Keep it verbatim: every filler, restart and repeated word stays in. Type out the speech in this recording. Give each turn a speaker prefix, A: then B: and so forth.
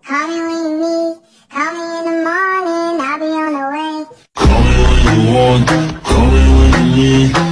A: Call me when you need, call me in the morning, I'll be on the way.
B: Call me when you want, call me when you need.